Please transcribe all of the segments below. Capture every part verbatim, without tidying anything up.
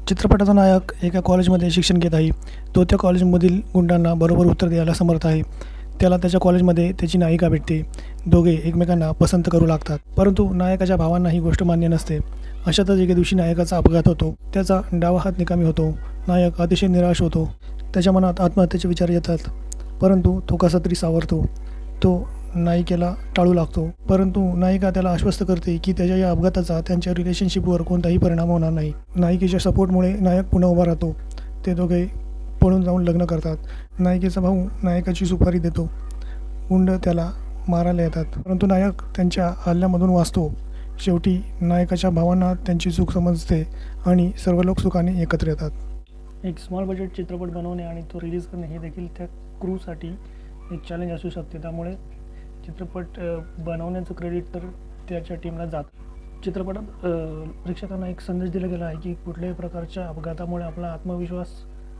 चित्रपटाचा नायक एका कॉलेजमध्ये शिक्षण घेत आहे. तो त्या कॉलेजमधील गुंडांना बरोबर उत्तर द्यायला समर्थ आहे. त्याला त्याच्या कॉलेजमध्ये त्याची नायिका भेटते. दोघे एकमेकांना पसंत करू लागतात. परंतु नायकाच्या भावांना ही गोष्ट मान्य नसते. अशातच एके दिवशी नायकाचा अपघात होतो. त्याचा डावा हात निकामी होतो. नायक अतिशय निराश होतो. त्याच्या मनात आत्महत्येचे विचार येतात. परंतु तो कसा तरी सावरतो. तो नायिकेला टाळू लागतो. परंतु नायिका त्याला आश्वस्त करते की त्याच्या या अपघाताचा त्यांच्या रिलेशनशिपवर कोणताही परिणाम होणार नाही. नायिकेच्या सपोर्टमुळे नायक पुन्हा उभा राहतो. ते दोघे पळून जाऊन लग्न करतात. नायिकेचा भाऊ नायकाची सुपारी देतो. गुंड त्याला मारायला येतात, परंतु नायक त्यांच्या हल्ल्यामधून वाचतो. शेवटी नायकाच्या भावांना त्यांची चूक समजते आणि सर्व लोक सुखाने एकत्र येतात. एक स्मॉल बजेट चित्रपट बनवणे आणि तो रिलीज करणे हे देखील त्या क्रूसाठी एक चॅलेंज असू शकते. त्यामुळे चित्रपट बनवण्याचं क्रेडिट तर त्याच्या टीमला जातं. चित्रपटात प्रेक्षकांना एक संदेश दिला गेला आहे की कुठल्याही प्रकारच्या अपघातामुळे आपला आत्मविश्वास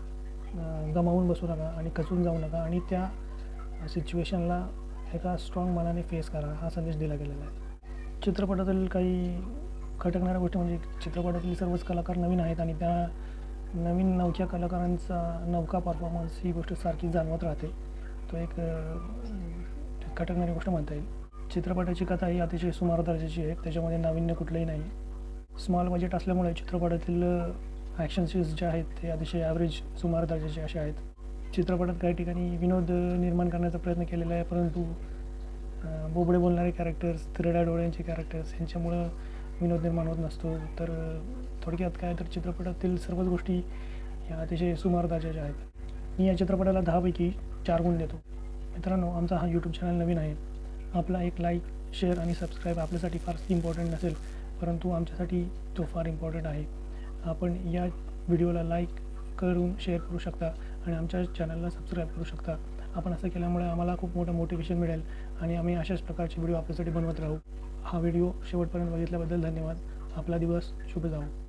गमावून बसू नका आणि खचून जाऊ नका आणि त्या सिच्युएशनला एका स्ट्रॉंग मनाने फेस करा, हा संदेश दिला गेलेला आहे. चित्रपटातील काही खटकणाऱ्या गोष्टी म्हणजे चित्रपटातील सर्वच कलाकार नवीन आहेत आणि त्या नवीन नवख्या कलाकारांचा नवका परफॉर्मन्स ही गोष्ट सारखी जाणवत राहते. तो एक खटकणारी गोष्ट म्हणता येईल. चित्रपटाची कथा ही अतिशय सुमार दर्जाची आहे. त्याच्यामध्ये नाविन्य कुठलंही नाही. स्मॉल बजेट असल्यामुळे चित्रपटातील ॲक्शन सीन्स जे आहेत ते अतिशय ॲव्हरेज सुमार दर्जाचे असे आहेत. चित्रपटात काही ठिकाणी विनोद निर्माण करण्याचा प्रयत्न केलेला आहे, परंतु बोबडे बोलणारे कॅरेक्टर्स, तिरड्या डोळ्यांचे कॅरेक्टर्स यांच्यामुळं विनोद निर्माण होत नसतो. तर थोडक्यात काय तर चित्रपटातील सर्वच गोष्टी ह्या अतिशय सुमार दर्जाच्या आहेत. मी या चित्रपटाला दहापैकी चार गुण देतो. मित्रांनो, आमचा हा यूट्यूब चॅनल नवीन आहे. आपला एक लाईक, शेअर आणि सबस्क्राईब आपल्यासाठी फार इम्पॉर्टंट नसेल, परंतु आमच्यासाठी तो फार इम्पॉर्टंट आहे. आपण या व्हिडिओला लाईक करून शेअर करू शकता आणि आमच्या चॅनलला सबस्क्राईब करू शकता. आपण असं केल्यामुळे आम्हाला खूप मोठं मोटिवेशन मिळेल आणि आम्ही अशाच प्रकारचे व्हिडिओ आपल्यासाठी बनवत राहू. हा व्हिडिओ शेवटपर्यंत बघितल्याबद्दल धन्यवाद. आपला दिवस शुभ जावो.